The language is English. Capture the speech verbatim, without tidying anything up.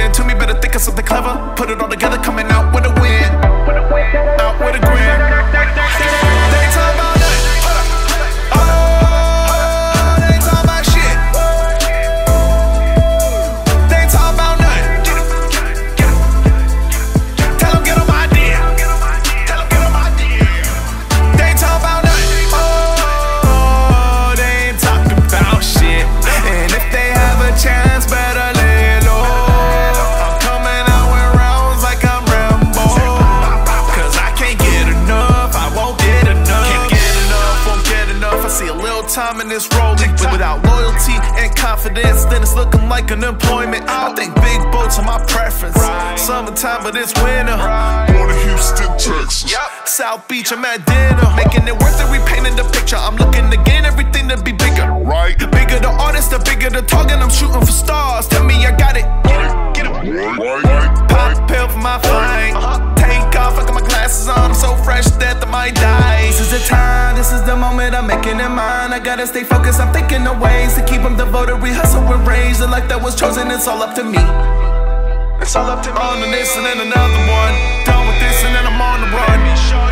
in to me, better think of something clever. Put it all together, coming out with a win. Out with a grin. They ain't talking about nothing. Oh, they ain't talking about shit. They ain't talking about nothing. Tell them get on my idea. Tell them get on my idea. They ain't talking about nothing. Oh, they ain't talking about shit. And if they have a chance, better lay it low. I'm coming out with rounds like I'm Rambo. Cause I can't get enough, I won't get enough. Can't get enough, won't get enough. I see a little time in this rolling, but without loyalty and confidence, then it's looking like unemployment. I think big boats are my preference. Summertime, but it's winter. Going to Houston, Texas. South Beach, I'm at dinner. Making it worth it, repainting the picture. I'm looking to gain everything to be bigger. Right. The bigger the artist, the bigger the target. I'm shooting for stars. Tell me I got it. Get it. Right, right, Pop a pill for my flying. Take off, I got my glasses on. I'm so fresh that I might die. This is the time, this is the moment I'm making it mine. I gotta stay focused, I'm thinking of ways to keep them devoted. We hustle with rage. The life that was chosen, it's all up to me. It's all up to me. On to this and then another one. Done with this and then I'm on the run.